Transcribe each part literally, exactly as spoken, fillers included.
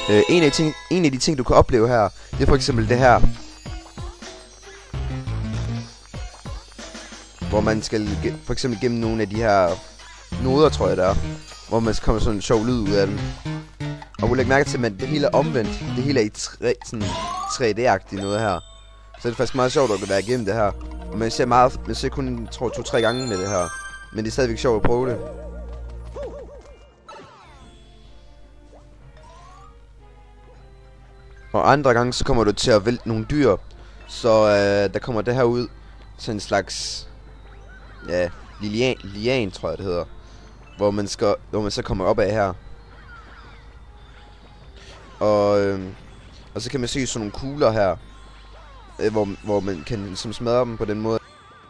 Øh, en, af ting, en af de ting, du kan opleve her, det er for eksempel det her. Hvor man skal for eksempel gennem nogle af de her noder, tror jeg der er. Hvor man kommer sådan en sjov lyd ud af dem. Og læg mærke til, at det hele er omvendt. Det hele er i tre, sådan tre D-agtigt noget her. Så det er faktisk meget sjovt at være igennem det her. Og man ser meget, man ser kun, tror to-tre gange med det her. Men det er stadigvæk sjovt at prøve det. Og andre gange, så kommer du til at vælte nogle dyr. Så øh, der kommer det her ud. Sådan en slags, ja, lian, lian tror jeg det hedder. Hvor man, skal, hvor man så kommer op af her. Og, øh, og så kan man se sådan nogle kugler her. Øh, hvor, hvor man kan ligesom smadre dem på den måde.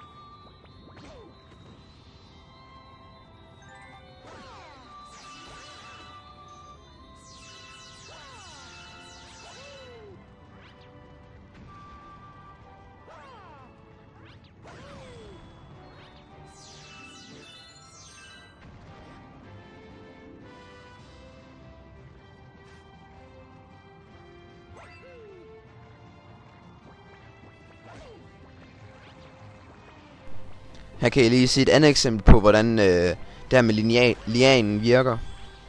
Her kan I lige se et andet eksempel på, hvordan øh, det her med lineal, lianen virker.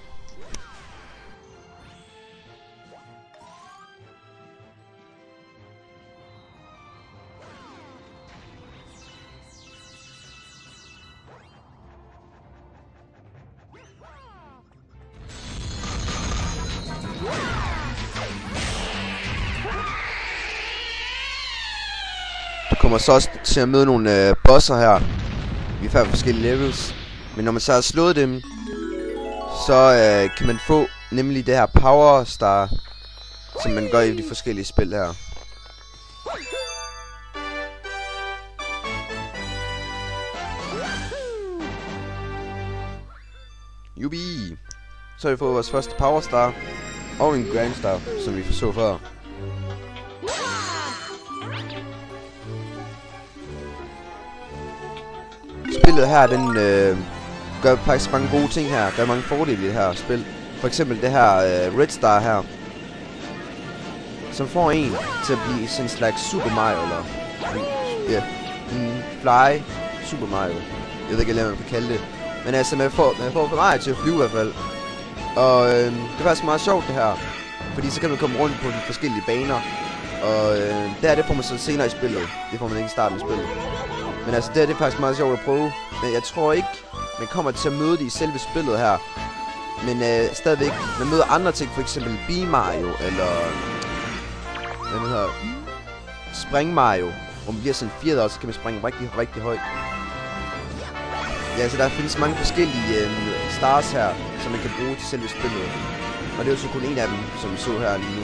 Du kommer så også til at møde nogle øh, bosser her. Vi får forskellige levels. Men når man så har slået dem, så øh, kan man få nemlig det her Power Star, som man gør i de forskellige spil her. Jubi! Så har vi fået vores første Power Star og en Grand Star, som vi så før. Spillet her, den øh, gør faktisk mange gode ting her. Der er mange fordele i det her spil. For eksempel det her øh, Red Star her, som får en til at blive sådan en slags Super Mario, eller ja, en fly Super Mario. Jeg ved ikke, hvad man kan kalde det. Men altså, man får, man får Mario til at flyve i hvert fald. Og øh, det er faktisk meget sjovt det her. Fordi så kan man komme rundt på de forskellige baner. Og øh, det her, det får man så senere i spillet. Det får man ikke i starten af spillet. Men altså, det her, det er faktisk meget sjovt at prøve. Men jeg tror ikke, man kommer til at møde det i selve spillet her. Men øh, stadigvæk, man møder andre ting, for eksempel Bee Mario, eller hvad det hedder, Spring Mario, hvor man bliver sådan fjerdet, og så kan man springe rigtig, rigtig højt. Ja, så der findes mange forskellige øh, stars her, som man kan bruge til selve spillet. Og det er jo så kun en af dem, som vi så her lige nu.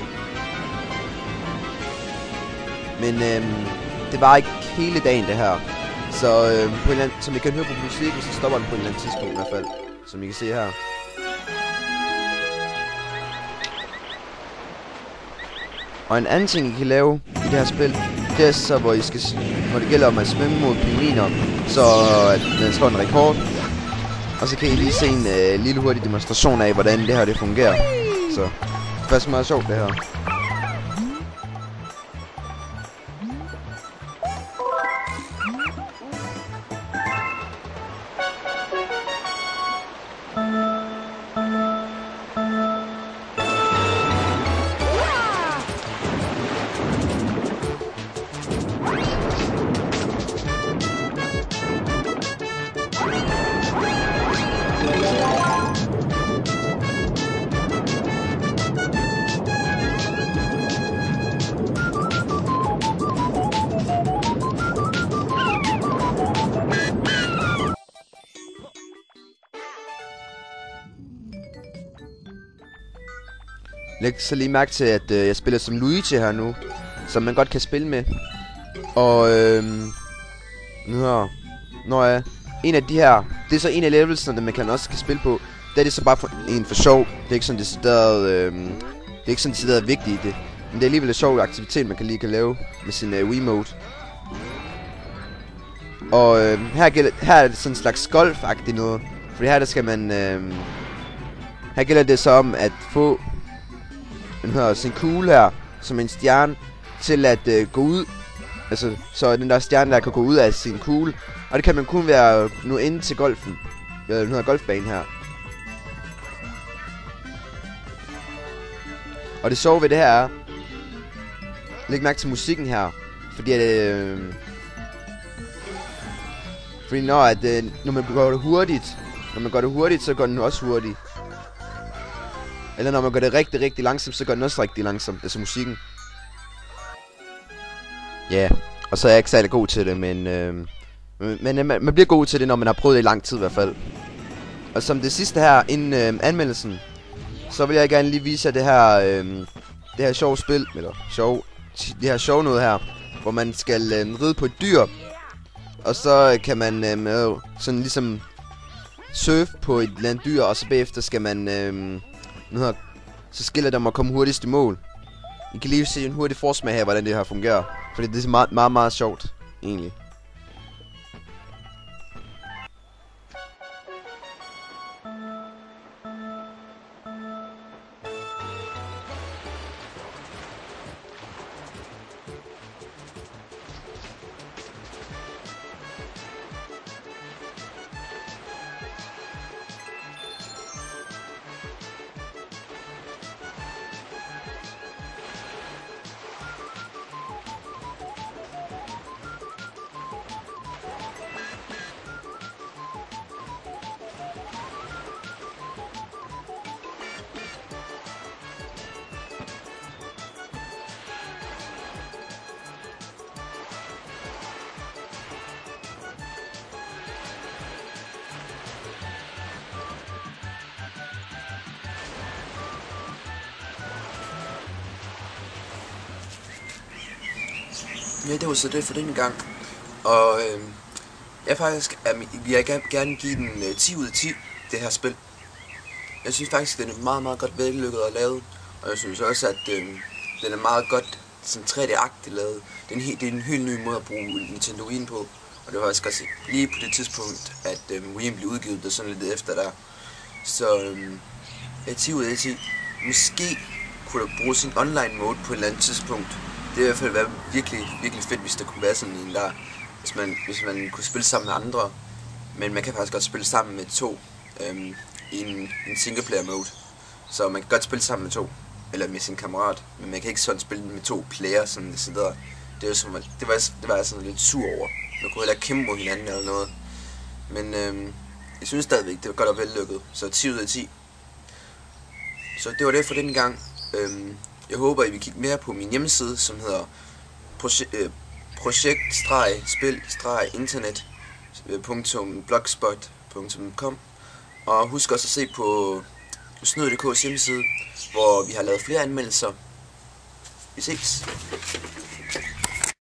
Men øh, det var ikke hele dagen det her. Så øh, på en eller anden, som I kan høre på musikken, så stopper den på en eller anden tidspunkt i hvert fald. Som I kan se her. Og en anden ting I kan lave i det her spil, det er så hvor I skal, hvor det gælder om at svømme mod pingviner, så at den slår en rekord. Og så kan I lige se en øh, lille hurtig demonstration af hvordan det her det fungerer. Så det er faktisk meget sjovt det her. Læg så lige mærke til, at øh, jeg spiller som Luigi her nu, som man godt kan spille med. Og øh, nu her, når jeg en af de her, det er så en af levelserne, man kan også kan spille på. Det er det så bare for, en for sjov. Det er ikke sådan decideret, øh, det er ikke sådan decideret vigtigt i det. Men det er alligevel en sjov aktivitet, man kan lige kan lave med sin øh, Wiimote. Og øh, her, gælder, her er det sådan en slags golf-agtigt noget. Fordi her der skal man, øh, her gælder det så om at få den hedder sin kugle her, som en stjerne, til at øh, gå ud. Altså, så den der stjerne der kan gå ud af sin kugle. Og det kan man kun være nu inde til golfen. Ja, den hedder golfbanen her. Og det sjove ved det her er, læg mærke til musikken her, fordi at, øh, fordi når at øh, når man går det hurtigt, når man går det hurtigt, så går den også hurtigt. Eller når man gør det rigtig, rigtig langsomt, så går den også rigtig langsomt. Altså musikken. Ja, yeah. Og så er jeg ikke særlig god til det, men øh, men øh, man bliver god til det, når man har prøvet det i lang tid i hvert fald. Og som det sidste her, inden øh, anmeldelsen, så vil jeg gerne lige vise jer det her, øh, det her sjove spil, eller sjov, det her sjov noget her, hvor man skal øh, ride på et dyr, og så kan man øh, sådan ligesom surfe på et eller andet dyr, og så bagefter skal man, øh, nu her, så skiller det om at komme hurtigst i mål. I kan lige se en hurtig forsmag her, hvordan det her fungerer, fordi det er meget, meget, meget sjovt, egentlig. Ja, det var så det for denne gang. Og øh, jeg faktisk er, jeg vil gerne give den øh, ti ud af ti, det her spil. Jeg synes faktisk, den er meget, meget godt vellykket og lavet. Og jeg synes også, at øh, den er meget godt sådan tre D-agtigt lavet. Det er, en, det er en helt ny måde at bruge Nintendo Wii på. Og det var også godt lige på det tidspunkt, at øh, Wii blev udgivet, det sådan lidt efter der. Så øh, ja, ti ud af ti. Måske kunne der bruge sin online mode på et eller andet tidspunkt. Det er i hvert fald være virkelig, virkelig fedt, hvis der kunne være sådan en der, hvis man, hvis man kunne spille sammen med andre. Men man kan faktisk godt spille sammen med to øhm, i en, en singleplayer mode. Så man kan godt spille sammen med to, eller med sin kammerat. Men man kan ikke sådan spille med to player, sådan så der. Det var, som, det var, det var jeg sådan lidt sur over. Man kunne heller ikke kæmpe mod hinanden eller noget. Men øhm, jeg synes stadigvæk, det var godt og vellykket. Så ti ud af ti. Så det var det for denne gang. Øhm, Jeg håber, I vil kigge mere på min hjemmeside, som hedder projekt-spil-internet punktum blogspot punktum com. Og husk også at se på snyd punktum d k's hjemmeside, hvor vi har lavet flere anmeldelser. Vi ses!